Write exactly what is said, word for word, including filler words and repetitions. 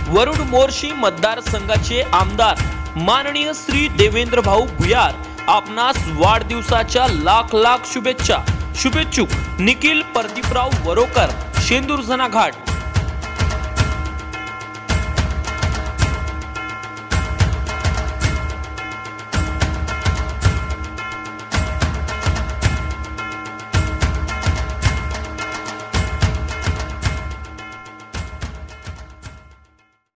वरुड मोर्शी मतदारसंघाचे आमदार माननीय श्री देवेंद्र भाऊ भुयार आपणास वाढदिवसाच्या लाख लाख शुभेच्छा। शुभेच्छुक निखिल प्रदीपराव वरोकर, शेंदूरजना घाट।